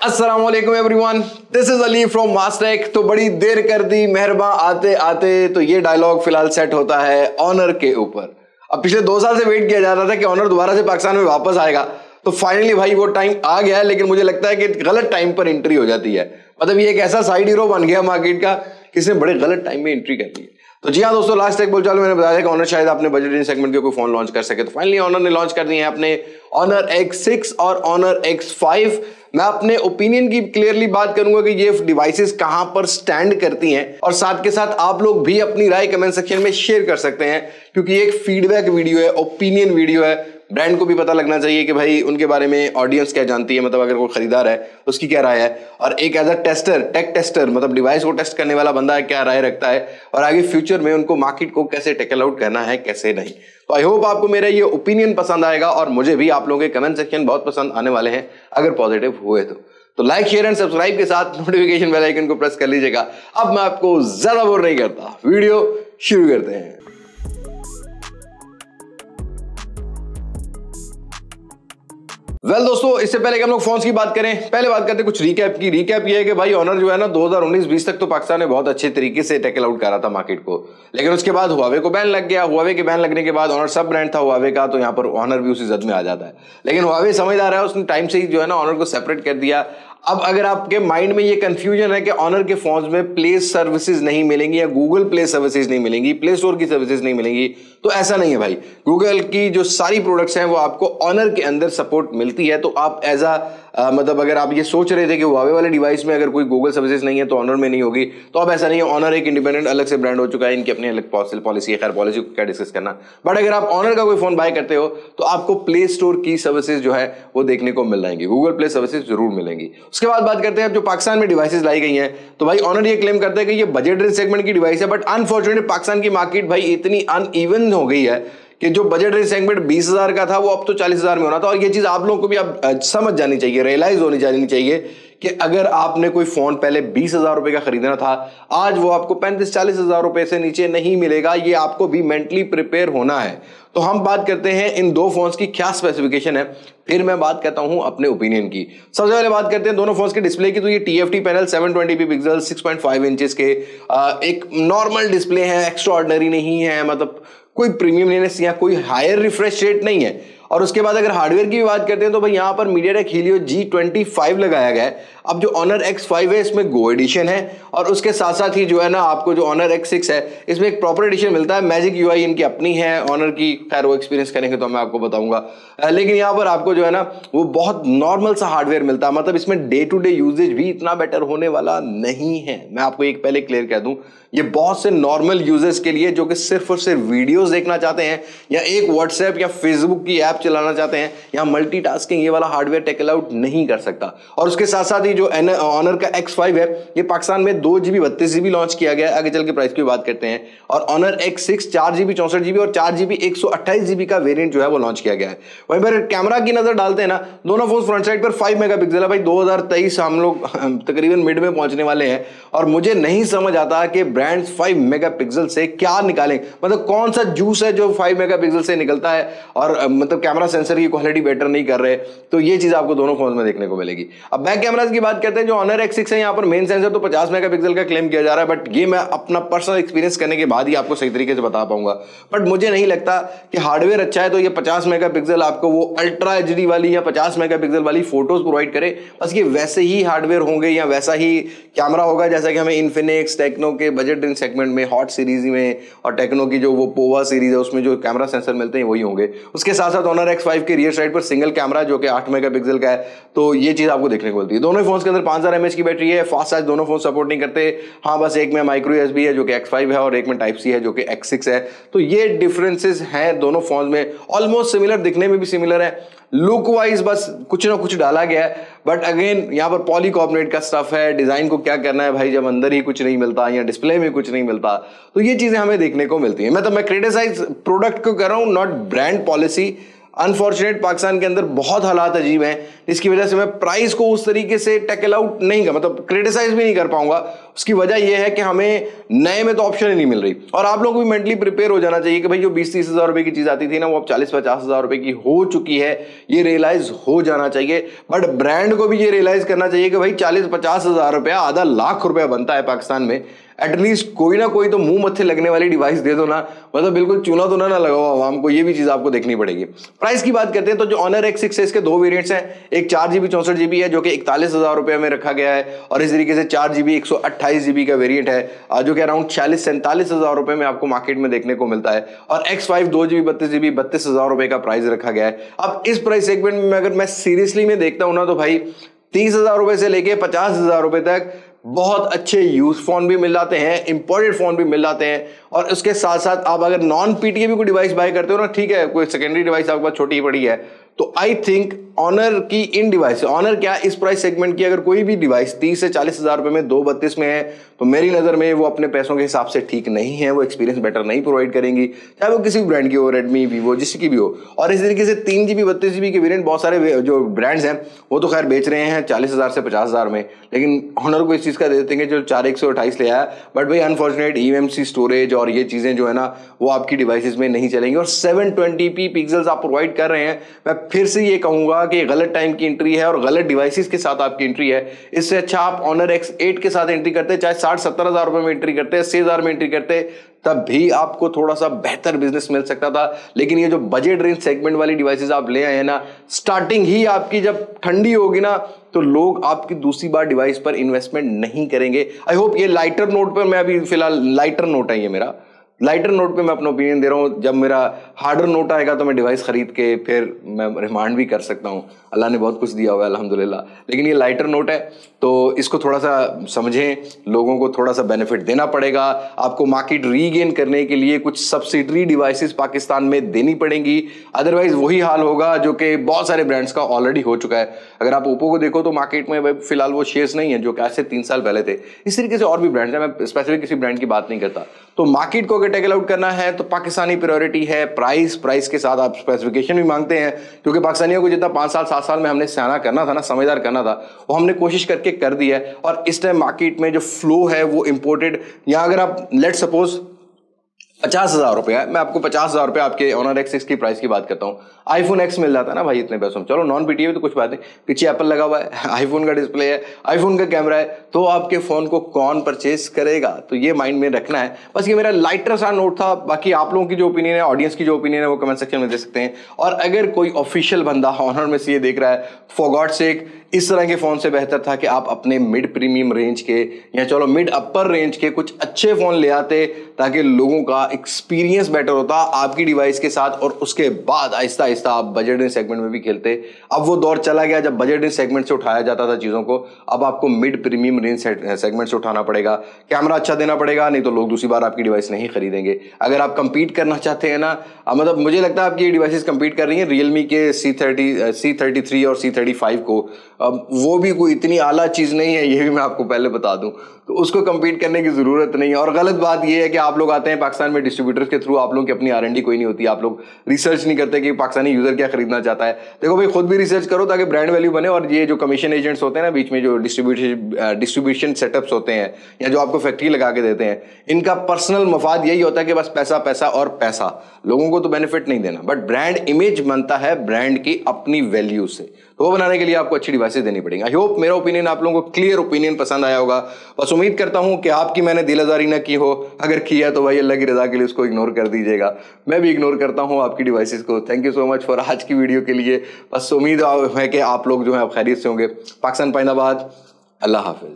अस्सलाम वालेकुम everyone, this is Ali from Mastech. तो बड़ी देर कर दी मेहरबा आते आते, तो ये डायलॉग फिलहाल सेट होता है ऑनर के ऊपर। अब पिछले 2 साल से वेट किया जा रहा था कि ऑनर दोबारा से पाकिस्तान में वापस आएगा, तो फाइनली भाई वो टाइम आ गया है। लेकिन मुझे लगता है कि गलत टाइम पर एंट्री हो जाती है। मतलब ये एक ऐसा साइड हीरो बन गया मार्केट का, किसने बड़े गलत टाइम में एंट्री कर दी है। तो जी हाँ दोस्तों, लास्ट टेक बोलचाल मैंने बताया कि ऑनर शायद अपने बजट रेंज सेगमेंट के कोई फोन लॉन्च कर सके। तो फाइनली ऑनर ने लॉन्च कर दिए हैं अपने ऑनर X6 और ऑनर X5। मैं अपने ओपिनियन की क्लियरली बात करूंगा कि ये डिवाइसेस कहां पर स्टैंड करती हैं, और साथ के साथ आप लोग भी अपनी राय कमेंट सेक्शन में शेयर कर सकते हैं, क्योंकि ये एक फीडबैक वीडियो है, ओपिनियन वीडियो है। ब्रांड को भी पता लगना चाहिए कि भाई उनके बारे में ऑडियंस क्या जानती है, मतलब अगर कोई खरीदार है तो उसकी क्या राय है, और एक as a tester, tech tester, मतलब डिवाइस को टेस्ट करने वाला बंदा क्या राय रखता है, और आगे फ्यूचर में उनको मार्केट को कैसे टेकल आउट करना है, कैसे नहीं। तो आई होप आपको मेरा ये ओपिनियन पसंद आएगा, और मुझे भी आप लोगों के कमेंट सेक्शन बहुत पसंद आने वाले हैं अगर पॉजिटिव हुए तो लाइक शेयर एंड सब्सक्राइब के साथ नोटिफिकेशन बेल आइकन को प्रेस कर लीजिएगा। अब मैं आपको ज्यादा बोर नहीं करता, वीडियो शुरू करते हैं। वेल दोस्तों, इससे पहले कि हम लोग फोन्स की बात करें, पहले बात करते हैं कुछ रीकैप की। रीकैप ये है कि भाई ऑनर जो है ना 2019-20 तक तो पाकिस्तान ने बहुत अच्छे तरीके से टैकल आउट करा था मार्केट को, लेकिन उसके बाद हुआवे को बैन लग गया। हुआवे के बैन लगने के बाद ऑनर सब ब्रांड था हुआवे का, तो यहाँ पर ऑनर भी उसी जद में आ जाता है। लेकिन हुआवे समझदार है, उसने टाइम से ही जो है ना ऑनर को सेपरेट कर दिया। अब अगर आपके माइंड में ये कंफ्यूजन है कि ऑनर के फोन्स में प्ले सर्विसेज नहीं मिलेंगी या गूगल प्ले सर्विसेज नहीं मिलेंगी, प्ले स्टोर की सर्विसेज नहीं मिलेंगी, तो ऐसा नहीं है भाई। गूगल की जो सारी प्रोडक्ट्स हैं वो आपको ऑनर के अंदर सपोर्ट मिलती है। तो आप एज मतलब अगर आप ये सोच रहे थे कि हुआवे वाले डिवाइस में अगर कोई गूगल सर्विसेज नहीं है तो ऑनर में नहीं होगी, तो अब ऐसा नहीं है। ऑनर एक इंडिपेंडेंट अलग से ब्रांड हो चुका है, इनकी अपनी अलग पॉलिसी है। खैर पॉलिसी को क्या डिस्कस करना, बट अगर आप ऑनर का कोई फोन बाय करते हो तो आपको प्ले स्टोर की सर्विसेज जो है वो देखने को मिल जाएंगी, गूगल प्ले सर्विसेज जरूर मिलेंगी। उसके बाद बात करते हैं जो पाकिस्तान में डिवाइसेज लाई गई हैं, तो भाई ऑनर ये क्लेम करते हैं कि ये बजट रेंज सेगमेंट की डिवाइस है, बट अनफॉर्चुनेटली पाकिस्तान की मार्केट भाई इतनी अनइवन हो गई है कि जो बजट रेंज सेगमेंट 20,000 का था वो अब तो 40,000 में होना था। और ये चीज आप लोगों को भी अब समझ जानी चाहिए, रियलाइज होनी जानी चाहिए कि अगर आपने कोई फोन पहले 20,000 रुपए का खरीदना था, आज वो आपको 35-40,000 रुपए से नीचे नहीं मिलेगा। ये आपको भी मेंटली प्रिपेयर होना है। तो हम बात करते हैं इन दो फोन्स की क्या स्पेसिफिकेशन है, फिर मैं बात करता हूं अपने ओपिनियन की। सबसे पहले बात करते हैं दोनों फोन्स के डिस्प्ले की। तो ये TFT panel 720p pixel 6.5 inches के एक नॉर्मल डिस्प्ले है, एक्स्ट्रा ऑर्डिनरी नहीं है, मतलब कोई प्रीमियमनेस या कोई हायर रिफ्रेश रेट नहीं है। और उसके बाद अगर हार्डवेयर की बात करते हैं तो भाई यहां पर MediaTek Helio G25 लगाया गया है। अब जो ऑनर X5 है इसमें गो एडिशन है, और उसके साथ साथ ही जो है ना आपको जो ऑनर X6 है इसमें एक प्रॉपर एडिशन मिलता है। मैजिक UI इनकी अपनी है ऑनर की, खैर वो एक्सपीरियंस करेंगे तो मैं आपको बताऊंगा। लेकिन यहाँ पर आपको जो है ना वो बहुत नॉर्मल सा हार्डवेयर मिलता है, मतलब इसमें डे टू डे यूजेज भी इतना बेटर होने वाला नहीं है। मैं आपको एक पहले क्लियर कर दूं, ये बहुत से नॉर्मल यूजर्स के लिए जो कि सिर्फ और सिर्फ वीडियोस देखना चाहते हैं, या एक व्हाट्सएप या फेसबुक की ऐप चलाना चाहते हैं, या मल्टीटास्किंग, ये वाला हार्डवेयर टेकल आउट नहीं कर सकता। और उसके साथ साथ ही जो ऑनर का X5 है ये पाकिस्तान में 2GB 32GB लॉन्च किया गया है। आगे चल के प्राइस की बात करते हैं। और ऑनर X6 4GB 64GB और 4GB 128GB का वेरिएंट जो है वो लॉन्च किया गया है। वहीं पर कैमरा की नजर डालते हैं ना, दोनों फोन फ्रंट साइड पर 5 मेगापिक्सल है। भाई 2023 हम लोग तकरीबन मिड में पहुंचने वाले हैं, और मुझे नहीं समझ आता कि ब्रांड्स 5 मेगापिक्सल से क्या निकालें, मतलब कौन सा जूस है जो 5 मेगापिक्सल से निकलता है, और मतलब कैमरा सेंसर की क्वालिटी बेटर नहीं कर रहे। तो ये चीज आपको दोनों फोन में देखने को मिलेगी। अब बैक कैमरास की बात करते हैं, जो ऑनर X6 है यहाँ पर मेन सेंसर तो 50 मेगापिक्सल का क्लेम किया जा रहा है, बट ये मैं अपना पर्सनल एक्सपीरियंस करने के बाद ही आपको सही तरीके से बता पाऊंगा। बट मुझे नहीं लगता कि हार्डवेयर अच्छा है तो ये 50 मेगापिक्सल आपको वो अल्ट्रा HD वाली या 50 मेगापिक्सल वाली फोटोज प्रोवाइड करे। बस ये वैसे ही हार्डवेयर होंगे या वैसा ही कैमरा होगा जैसा कि हमें इन्फिनिक्स, टेक्नो के बजट रेंज सेगमेंट में हॉट सीरीज में, और टेक्नो की जो वो पोवा सीरीज है उसमें जो कैमरा सेंसर मिलते हैं वही होंगे। उसके साथ साथ ऑनर X5 के रियर साइड पर सिंगल कैमरा जो कि 8 मेगापिक्सल का है, तो ये चीज आपको देखने को मिलती है। दोनों फोन्स के अंदर 5000 mAh की बैटरी है। फास्ट चार्ज दोनों फोन सपोर्ट नहीं करते। हाँ, बस एक में माइक्रो USB है जो कि X5 है, और एक में टाइप C है जो कि X6 है। तो ये डिफरेंसेस हैं दोनों फोन में, ऑलमोस्ट सिमिलर, दिखने में भी सिमिलर है। लुक वाइज बस कुछ ना कुछ डाला गया है, बट अगेन यहाँ पर पॉलीकार्बोनेट का स्टफ है। डिजाइन को क्या करना है भाई, जब अंदर ही कुछ नहीं मिलता या डिस्प्ले में कुछ नहीं मिलता, तो ये चीजें हमें देखने को मिलती है। मैं क्रिटिसाइज प्रोडक्ट को कर रहा हूँ, not brand policy. Unfortunate Pakistan के अंदर बहुत हालात अजीब हैं, इसकी वजह से मैं प्राइस को उस तरीके से टैकल आउट नहीं कर, मतलब क्रिटिसाइज भी नहीं कर पाऊंगा। उसकी वजह यह है कि हमें नए में तो ऑप्शन ही नहीं मिल रही, और आप लोगों को भी मेंटली प्रिपेयर हो जाना चाहिए कि भाई जो 20-30 हज़ार रुपए की चीज आती थी ना, वो अब 40-50 हज़ार रुपए की हो चुकी है, ये रियलाइज हो जाना चाहिए। बट ब्रांड को भी ये रियलाइज करना चाहिए कि भाई 40-50 हज़ार रुपया, आधा लाख रुपया बनता है पाकिस्तान में, एटलीस्ट कोई ना कोई तो मुंह मत्थे लगने वाली डिवाइस दे दो ना, मतलब बिल्कुल चूना तो ना लगाओ आवाम को, ये भी चीज आपको देखनी पड़ेगी। प्राइस की बात करते हैं तो जो ऑनर X6 है इसके दो वेरिएंट्स हैं, एक 4GB 64GB है जो कि 41 हज़ार रुपये में रखा गया है, और इस तरीके से 4GB 128GB का वेरिएंट है जो कि अराउंड 40-47 हज़ार रुपये में आपको मार्केट में देखने को मिलता है, और X5 2GB 32GB 32 हज़ार रुपये का प्राइस रखा गया है। अब इस प्राइस सेगमेंट में अगर मैं सीरियसली में देखता हूं ना, तो भाई 30 हज़ार रुपये से लेके 50 हज़ार रुपये तक बहुत अच्छे यूज फोन भी मिल जाते हैं, इंपोर्टेड फोन भी मिल जाते हैं, और उसके साथ साथ आप अगर नॉन पीटीए भी कोई डिवाइस बाय करते हो ना, ठीक है कोई सेकेंडरी डिवाइस आपके पास छोटी पड़ी है, तो आई थिंक ऑनर की इन डिवाइस, ऑनर क्या इस प्राइस सेगमेंट की अगर कोई भी डिवाइस 30 से 40 हज़ार रुपए में 232 में है, तो मेरी नजर में वो अपने पैसों के हिसाब से ठीक नहीं है, वो एक्सपीरियंस बेटर नहीं प्रोवाइड करेंगी, चाहे वो किसी भी ब्रांड की हो, रेडमी, वीवो, जिसकी भी हो। और इस तरीके से 3GB 32GB के वेरिएंट बहुत सारे जो ब्रांड्स हैं वो तो खैर बेच रहे हैं 40 हज़ार से 50 हज़ार में, लेकिन ऑनर को इस चीज का दे देते हैं जो 4128 ले आया, बट भाई अनफॉर्चुनेट eMMC स्टोरेज और ये चीजें जो है ना वो आपकी डिवाइसेस में नहीं चलेंगी, और 720p पिक्सल्स आप प्रोवाइड कर रहे हैं। मैं फिर से ये कहूंगा कि गलत टाइम की एंट्री है और गलत डिवाइसेस के साथ आपकी एंट्री है। इससे अच्छा आप ऑनर X8 के साथ एंट्री करते, चाहे 60-70 हज़ार रुपए में एंट्री करते, 80 हज़ार में एंट्री करते, तब भी आपको थोड़ा सा बेहतर बिजनेस मिल सकता था। लेकिन ये जो बजट रेंज सेगमेंट वाली डिवाइसेस आप ले आए हैं ना, स्टार्टिंग ही आपकी जब ठंडी होगी ना, तो लोग आपकी दूसरी बार डिवाइस पर इन्वेस्टमेंट नहीं करेंगे। आई होप ये लाइटर नोट पर, मैं अभी फिलहाल लाइटर नोट है ये मेरा, लाइटर नोट पे मैं अपना ओपिनियन दे रहा हूँ। जब मेरा हार्डर नोट आएगा तो मैं डिवाइस खरीद के फिर मैं रिमांड भी कर सकता हूँ, अल्लाह ने बहुत कुछ दिया हुआ है अल्हम्दुलिल्लाह। लेकिन ये लाइटर नोट है तो इसको थोड़ा सा समझें, लोगों को थोड़ा सा बेनिफिट देना पड़ेगा। आपको मार्केट रीगेन करने के लिए कुछ सब्सिडरी डिवाइसेस पाकिस्तान में देनी पड़ेंगी, अदरवाइज वही हाल होगा जो कि बहुत सारे ब्रांड्स का ऑलरेडी हो चुका है। अगर आप ओप्पो को देखो तो मार्केट में फिलहाल वो शेयर्स नहीं है जो कि आज से 3 साल पहले थे। इस तरीके से और भी ब्रांड्स हैं, मैं स्पेसिफिक किसी ब्रांड की बात नहीं करता। तो मार्केट को अगर टैकल आउट करना है तो पाकिस्तानी प्रायोरिटी है, प्राइस के साथ आप स्पेसिफिकेशन भी मांगते हैं, क्योंकि पाकिस्तानियों को जितना 5 साल 7 साल में हमने सियाना करना था ना, समझदार करना था, वो हमने कोशिश करके कर दी है। और इस टाइम मार्केट में जो फ्लो है वो इंपोर्टेड, या अगर आप लेट सपोज 50 हज़ार रुपया, मैं आपको 50 हज़ार रुपया आपके ऑनर X6 की प्राइस की बात करता हूँ, आईफोन X मिल जाता है ना भाई इतने पैसों में, चलो नॉन पीटीए तो कुछ बात नहीं, पीछे एप्पल लगा हुआ है, आईफोन का डिस्प्ले है, आईफोन का कैमरा है, तो आपके फोन को कौन परचेज करेगा? तो ये माइंड में रखना है। बस ये मेरा लाइटर सा नोट था। बाकी आप लोगों की जो ओपिनियन है, ऑडियंस की जो ओपिनियन है, वो कमेंट सेक्शन में दे सकते हैं। और अगर कोई ऑफिशियल बंदा ऑनर में से ये देख रहा है, फॉर गॉड सेक इस तरह के फोन से बेहतर था कि आप अपने मिड प्रीमियम रेंज के या चलो मिड अपर रेंज के कुछ अच्छे फोन ले आते, ताकि लोगों का एक्सपीरियंस बेटर होता आपकी डिवाइस के साथ, और उसके बाद आहिस्ता आहिस्ता आप बजट रेंज सेगमेंट में भी खेलते। अब वो दौर चला गया जब बजट रेंज सेगमेंट से उठाया जाता था चीजों को, अब आपको मिड प्रीमियम रेंज सेगमेंट से उठाना पड़ेगा। कैमरा अच्छा देना पड़ेगा, नहीं तो लोग दूसरी बार आपकी डिवाइस नहीं खरीदेंगे। अगर आप कंपीट करना चाहते हैं ना, मतलब मुझे लगता है आपकी ये डिवाइसेस कंपीट कर रही हैं रियलमी के C33 और C35 को, अब वो भी कोई इतनी आला चीज नहीं है, ये भी मैं आपको पहले बता दूं, तो उसको कंपीट करने की जरूरत नहीं है। और गलत बात ये है कि आप लोग आते हैं पाकिस्तान में डिस्ट्रीब्यूटर्स के थ्रू, आप लोगों की अपनी R&D कोई नहीं होती, आप लोग रिसर्च नहीं करते कि पाकिस्तानी यूजर क्या खरीदना चाहता है। देखो भाई, खुद भी रिसर्च करो ताकि ब्रांड वैल्यू बने। और ये जो कमीशन एजेंट्स होते हैं ना बीच में, जो डिस्ट्रीब्यूशन सेटअप्स होते हैं या जो आपको फैक्ट्री लगा के देते हैं, इनका पर्सनल मफाद यही होता है कि बस पैसा पैसा और पैसा, लोगों को तो बेनिफिट नहीं देना। बट ब्रांड इमेज बनता है ब्रांड की अपनी वैल्यू से, तो वो बनाने के लिए आपको अच्छी डिवाइसेस देनी पड़ेंगी। आई होप मेरा ओपिनियन आप लोगों को क्लियर ओपिनियन पसंद आया होगा। बस उम्मीद करता हूं कि आपकी मैंने दिलआजारी ना की हो, अगर किया तो भाई अल्लाह की रजा के लिए उसको इग्नोर कर दीजिएगा। मैं भी इग्नोर करता हूं आपकी डिवाइसेस को। Thank you so much for आज की वीडियो के लिए। बस उम्मीद है कि आप लोग जो है खैरियत से होंगे। पाकिस्तान पाइंदाबाद, अल्लाह हाफिज।